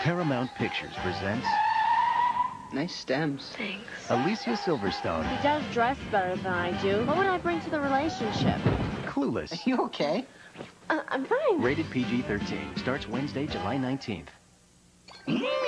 Paramount Pictures presents... Nice stems. Thanks. Alicia Silverstone. He does dress better than I do. What would I bring to the relationship? Clueless. Are you okay? I'm fine. Rated PG-13. Starts Wednesday, July 19th.